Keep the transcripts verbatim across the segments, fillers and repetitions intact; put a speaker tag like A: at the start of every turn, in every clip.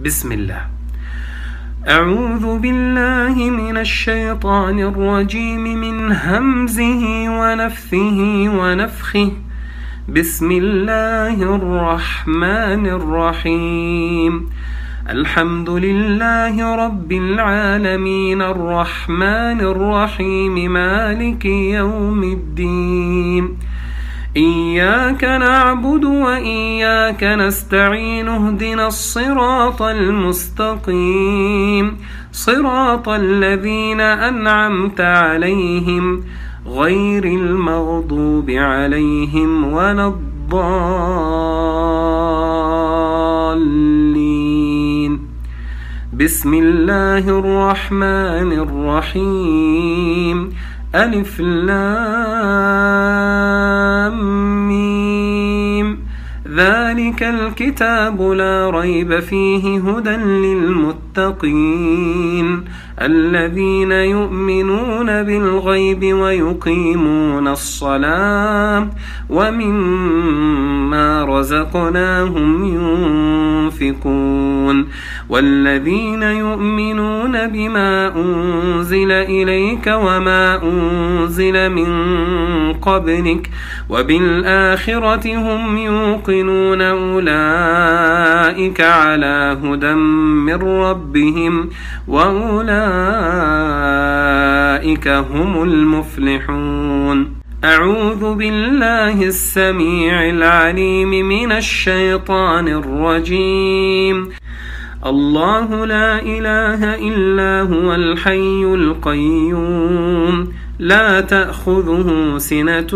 A: بسم الله. أعوذ بالله من الشيطان الرجيم من همزه ونفثه ونفخه. بسم الله الرحمن الرحيم. الحمد لله رب العالمين الرحمن الرحيم مالك يوم الدين. إياك نعبد وإياك نستعين اهدنا الصراط المستقيم صراط الذين أنعمت عليهم غير المغضوب عليهم ولا الضالين. بسم الله الرحمن الرحيم. ألف لام ميم. ذلك الكتاب لا ريب فيه هدى للمتقين الذين يؤمنون بالغيب ويقيمون الصلاة ومما رزقناهم ينفقون والذين يؤمنون بما أنزل إليك وما أنزل من قبلك وبالآخرة هم يوقنون أولئك على هدى من ربهم وأولئك هم المفلحون. أعوذ بالله السميع العليم من الشيطان الرجيم. الله لا إله إلا هو الحي القيوم لا تأخذه سنة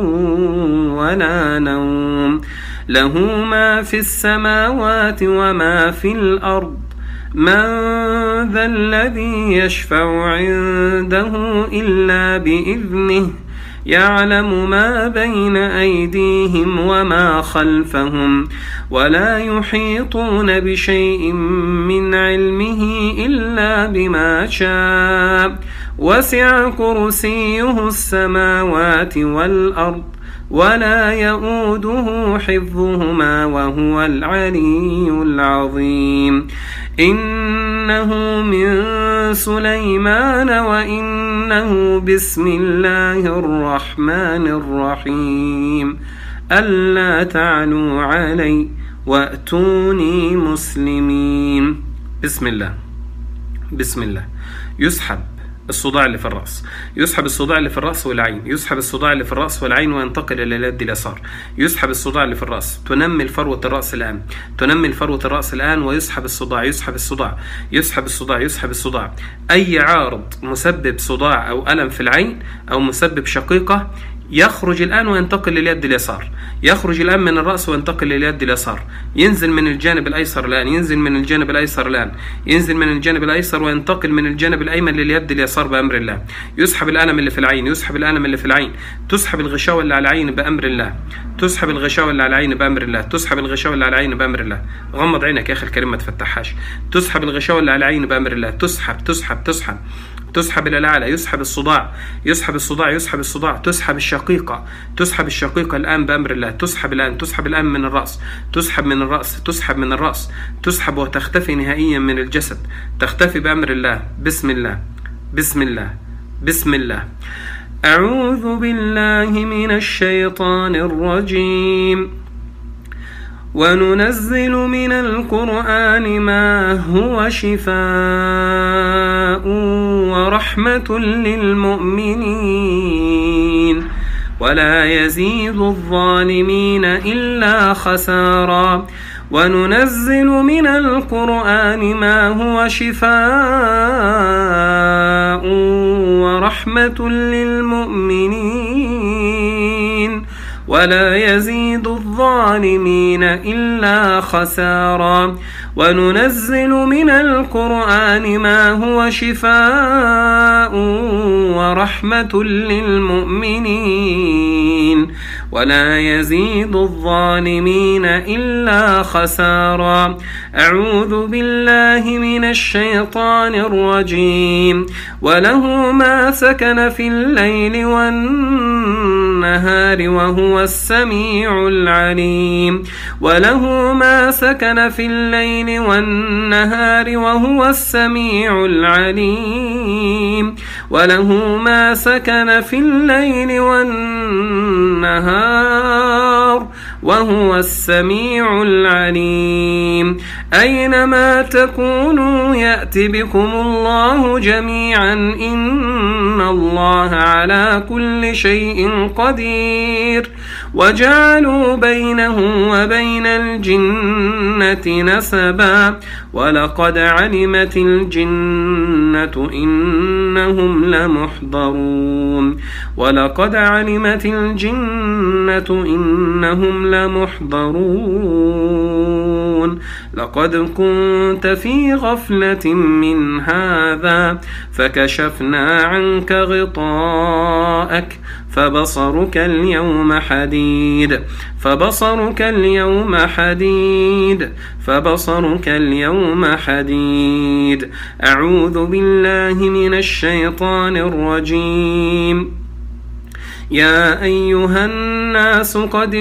A: ولا نوم له ما في السماوات وما في الأرض. من ذا الذي يشفع عنده إلا بإذنه يعلم ما بين أيديهم وما خلفهم ولا يحيطون بشيء من علمه إلا بما شاء وسع كرسيه السماوات والأرض ولا يؤوده حفظهما وهو العلي العظيم. إنه من سليمان وإنه بسم الله الرحمن الرحيم. ألا تعلوا علي وأتوني مسلمين. بسم الله. بسم الله. يسحب الصداع اللي في الرأس، يسحب الصداع اللي في الرأس والعين، يسحب الصداع اللي في الرأس والعين وينتقل إلى اليد اليسار. يسحب الصداع اللي في الرأس، تنمل فروة الرأس الآن، تنمل فروة الرأس الآن ويسحب الصداع، يسحب الصداع، يسحب الصداع، يسحب الصداع. أي عارض مسبب صداع أو ألم في العين أو مسبب شقيقة يخرج الآن وينتقل لليد اليسار، يخرج الآن من الرأس وينتقل لليد اليسار، ينزل من الجانب الأيسر الآن، ينزل من الجانب الأيسر الآن، ينزل من الجانب الأيسر وينتقل من الجانب الأيمن لليد اليسار بأمر الله. يسحب الألم اللي في العين، يسحب الألم اللي في العين، تسحب الغشاوة اللي على العين بأمر الله، تسحب الغشاوة اللي على العين بأمر الله، تسحب الغشاوة اللي على العين بأمر الله. غمض عينك يا أخي الكريم ما تفتحهاش. تسحب الغشاوة اللي على العين بأمر الله، تسحب تسحب تسحب تسحب إلى الأعلى، يسحب الصداع، يسحب الصداع، يسحب الصداع، تسحب الشقيقة، تسحب الشقيقة الآن بأمر الله، تسحب الآن، تسحب الآن من الرأس، تسحب من الرأس، تسحب من الرأس، تسحب وتختفي نهائيا من الجسد، تختفي بأمر الله. بسم الله. بسم الله. بسم الله. أعوذ بالله من الشيطان الرجيم. وننزل من القرآن ما هو شفاء ورحمة للمؤمنين ولا يزيد الظالمين إلا خسارا. وننزل من القرآن ما هو شفاء ورحمة للمؤمنين ولا يزيد الظالمين إلا خسارا. وننزل من القرآن ما هو شفاء ورحمة للمؤمنين ولا يزيد الظالمين إلا خسارا. أعوذ بالله من الشيطان الرجيم. وله ما سكن في الليل والنهار وهو السميع العليم. وله ما سكن في الليل والنهار وهو السميع العليم. وله ما سكن في الليل والنهار وهو السميع العليم. أينما تكونوا يأت بكم الله جميعا إن الله على كل شيء قدير. وجعلوا بينه وبين الجنة نسبا ولقد علمت الجنة إنهم لمحضرون. ولقد علمت الجنة إنهم لمحضرون. لقد كنت في غفلة من هذا فكشفنا عنك غطاءك فبصرك اليوم حديد فبصرك اليوم حديد فبصرك اليوم حديد. أعوذ بالله من الشيطان الرجيم. يا أيها الناس قد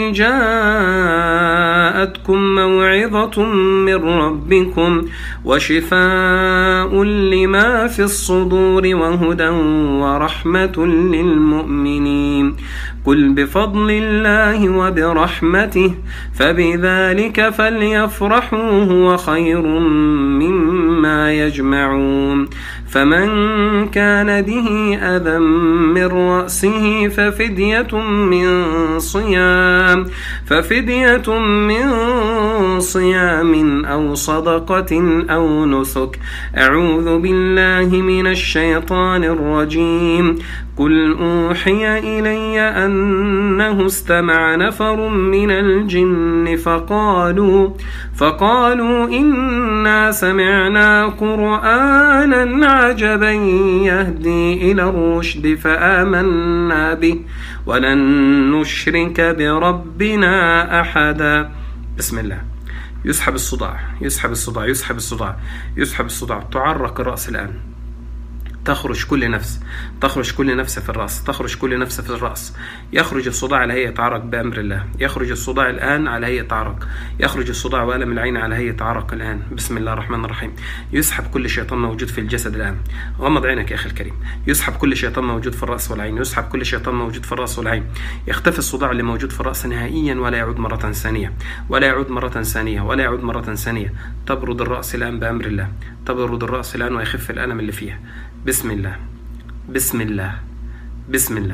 A: جاءتكم موعظة من ربكم وشفاء لما في الصدور وهدى ورحمة للمؤمنين. قل بفضل الله وبرحمته فبذلك فليفرحوا هو خير مما يجمعون. فمن كان به أذى من رأسه ففدية من صيام ففدية من صيام أو صدقة أو نسك. أعوذ بالله من الشيطان الرجيم. قل أوحي إلي أنه استمع نفر من الجن فقالوا فقالوا إنا سمعنا قرآنا عجبا يهدي إلى الرشد فآمنا به ولن نشرك بربنا أحدا. بسم الله. يسحب الصداع يسحب الصداع يسحب الصداع يسحب الصداع. تعرق الرأس الآن. تخرج كل نفس تخرج كل نفس في الرأس تخرج كل نفس في الرأس. يخرج الصداع على هيئة عرق بأمر الله. يخرج الصداع الآن على هيئة عرق. يخرج الصداع وألم العين على هيئة عرق الآن. بسم الله الرحمن الرحيم. يسحب كل شيطان موجود في الجسد الآن. غمض عينك يا أخي الكريم. يسحب كل شيطان موجود في الرأس والعين. يسحب كل شيطان موجود في الرأس والعين. يختفي الصداع اللي موجود في الرأس نهائيا ولا يعود مرة ثانية ولا يعود مرة ثانية ولا يعود مرة ثانية. تبرد الرأس الآن بأمر الله. تبرد الرأس الآن ويخف الألم اللي فيها. بسم الله بسم الله بسم الله.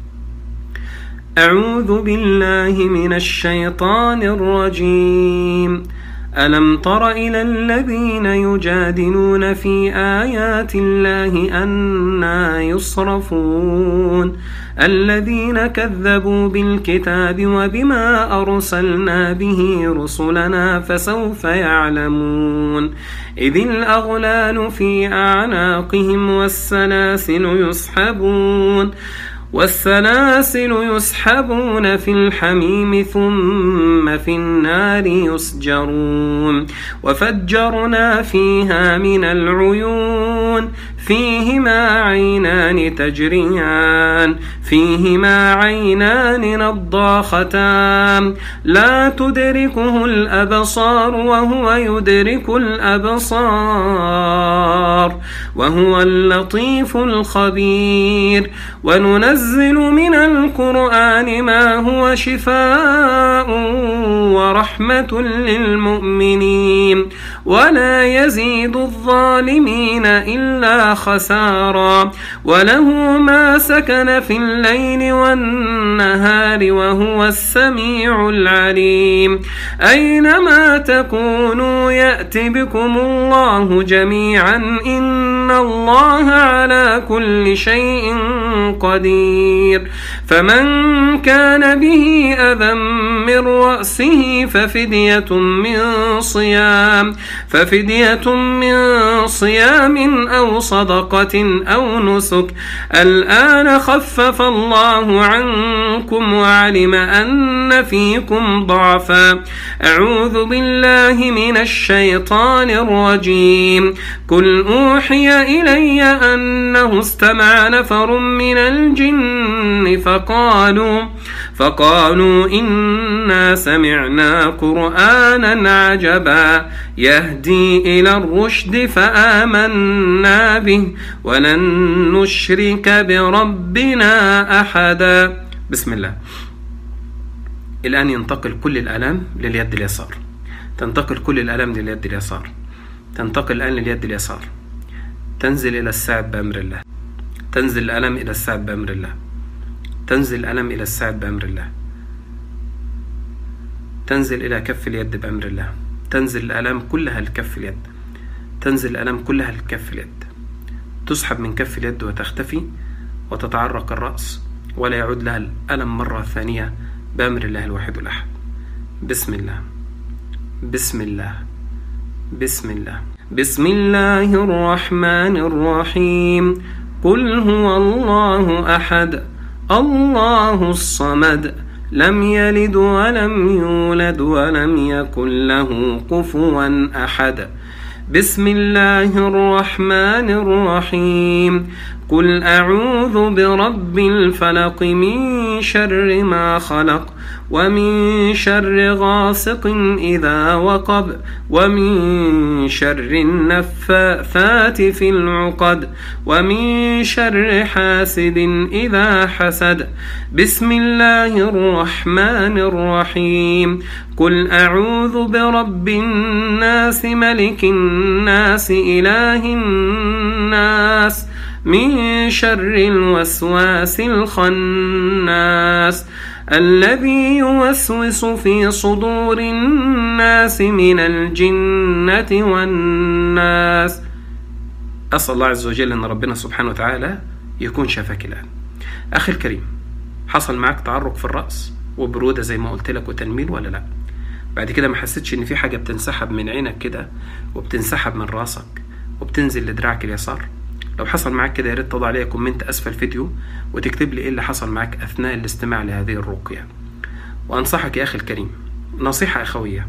A: أعوذ بالله من الشيطان الرجيم. ألم تر إلى الذين يجادلون في آيات الله أنى يصرفون الذين كذبوا بالكتاب وبما أرسلنا به رسلنا فسوف يعلمون. إذ الأغلال في أعناقهم والسلاسل يسحبون والسلاسل يسحبون في الحميم ثم في النار يسجرون. وفجرنا فيها من العيون فيهما عينان تجريان فيهما عينان نضاختان لا تدركه الأبصار وهو يدرك الأبصار وهو اللطيف الخبير. وننزل من القرآن ما هو شفاء ورحمة للمؤمنين ولا يزيد الظالمين إلا خسارا. وله ما سكن في الليل والنهار وهو السميع العليم. أينما تكونوا يأت بكم الله جميعا إن الله على كل شيء قدير. بصير. فمن كان به أذى من رأسه ففدية من صيام ففدية من صيام أو صدقة أو نسك. الآن خفف الله عنكم وعلم أن فيكم ضعفا. أعوذ بالله من الشيطان الرجيم. قل أوحي إلي أنه استمع نفر من الجن فقالوا فقالوا إنا سمعنا قرآنا عجبا يهدي إلى الرشد فآمنا به ولن نشرك بربنا أحدا. بسم الله. الآن ينتقل كل الآلام لليد اليسار، تنتقل كل الآلام لليد اليسار، تنتقل الآن لليد اليسار، تنزل إلى الساعد بأمر الله، تنزل الألم إلى الساعد بأمر الله، تنزل الألم إلى الساعد بأمر الله، تنزل إلى كف اليد بأمر الله، تنزل الألم كلها لكف اليد، تنزل الألم كلها لكف اليد، تسحب من كف اليد وتختفي وتتعرق الرأس ولا يعود لها الألم مرة ثانية بأمر الله الواحد الأحد. بسم الله بسم الله بسم الله بسم الله الرحمن الرحيم. قل هو الله أحد الله الصمد لم يلد ولم يولد ولم يكن له كفوا أحد. بسم الله الرحمن الرحيم. قل أعوذ برب الفلق من شر ما خلق ومن شر غاسق إذا وقب ومن شر النفاثات في العقد ومن شر حاسد إذا حسد. بسم الله الرحمن الرحيم. قل أعوذ برب الناس ملك الناس إله الناس من شر الوسواس الخناس الذي يوسوس في صدور الناس من الجنة والناس. أسأل الله عز وجل أن ربنا سبحانه وتعالى يكون شافك الآن. أخي الكريم، حصل معك تعرق في الرأس وبرودة زي ما قلت لك وتنميل ولا لا؟ بعد كده ما حسيتش ان في حاجة بتنسحب من عينك كده وبتنسحب من راسك وبتنزل لدراعك اليسار؟ لو حصل معاك كده يا ريت تضع عليها كومنت اسفل الفيديو وتكتب لي ايه اللي حصل معاك اثناء الاستماع لهذه الرقية. وانصحك يا اخي الكريم نصيحة اخوية،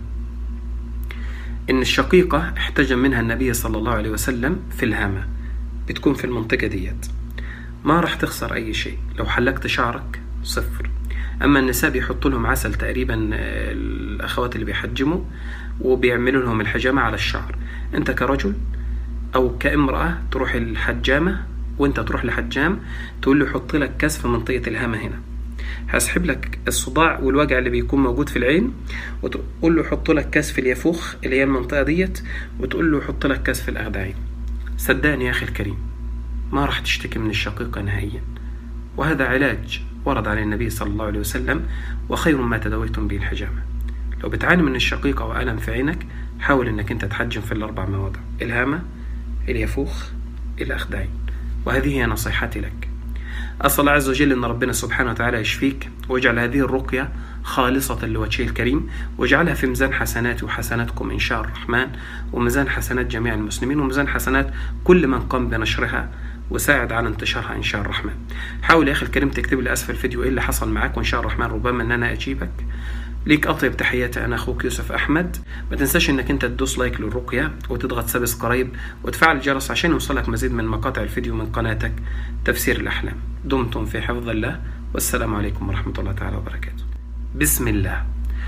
A: ان الشقيقة احتجم منها النبي صلى الله عليه وسلم في الهامة، بتكون في المنطقة ديت، ما راح تخسر اي شيء. لو حلقت شعرك صفر. اما النساء بيحطوا لهم عسل تقريبا، الاخوات اللي بيحجموا وبيعملوا لهم الحجامة على الشعر. انت كرجل او كامرأة تروح الحجامة وانت تروح لحجام تقول له حط لك كاس في منطقة الهامة هنا، هسحب لك الصداع والوجع اللي بيكون موجود في العين، وتقول له حط لك كاس في اليافوخ اللي هي المنطقة ديت، وتقول له حط لك كاس في الاخدعين. صدقني يا اخي الكريم ما راح تشتكي من الشقيقة نهائيا، وهذا علاج ورد على النبي صلى الله عليه وسلم، وخير ما تداويتم به الحجامة. لو بتعاني من الشقيقة وألم في عينك حاول انك انت تحجم في الاربع مواضع: الهامة، اليافوخ، الاخدعين. وهذه هي نصيحتي لك. أسأل الله عز وجل أن ربنا سبحانه وتعالى يشفيك ويجعل هذه الرقية خالصة لوجهه الكريم، واجعلها في ميزان حسناتي وحسناتكم إن شاء الرحمن، وميزان حسنات جميع المسلمين، وميزان حسنات كل من قام بنشرها وساعد على انتشارها إن شاء الرحمن. حاول يا أخي الكريم تكتب لي أسفل الفيديو إيه اللي حصل معاك، وإن شاء الرحمن ربما أن أنا أجيبك. ليك أطيب تحياتي، أنا أخوك يوسف أحمد. ما تنساش إنك أنت تدوس لايك للرقية وتضغط سبسكرايب وتفعل الجرس عشان يوصلك مزيد من مقاطع الفيديو من قناتك تفسير الأحلام. دمتم في حفظ الله، والسلام عليكم ورحمة الله تعالى وبركاته. بسم الله.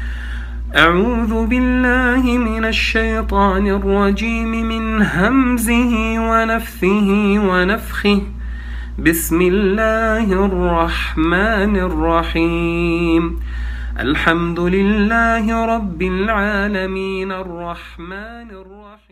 A: أعوذ بالله من الشيطان الرجيم من همزه ونفثه ونفخه. بسم الله الرحمن الرحيم. الحمد لله رب العالمين الرحمن الرحيم.